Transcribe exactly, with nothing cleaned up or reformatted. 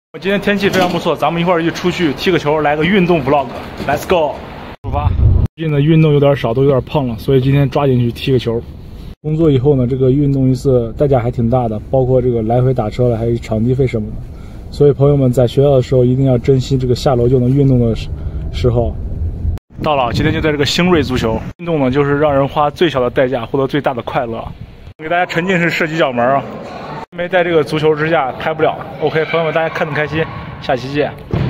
今天天气非常不错，咱们一块儿就出去踢个球，来个运动 vlog。Let's go， 出发。最近的运动有点少，都有点胖了，所以今天抓紧去踢个球。工作以后呢，这个运动一次代价还挺大的，包括这个来回打车了，还有场地费什么的。所以朋友们在学校的时候一定要珍惜这个下楼就能运动的时候。到了，今天就在这个星瑞足球运动呢，就是让人花最小的代价获得最大的快乐。给大家沉浸式射击角门啊！因为在这个足球之下拍不了。OK， 朋友们，大家看得开心，下期见。